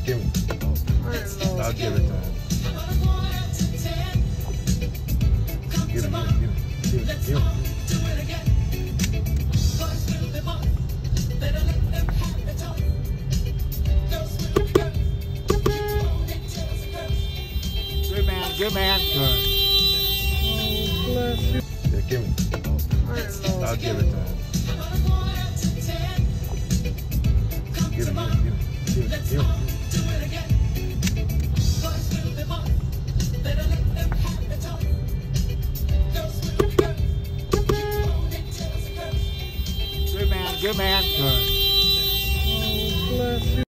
give me. I'll give it to him. Give it. Good man. Oh, bless you. Yeah, give me. I'll give it to him. Give it. Good man. Oh, bless you.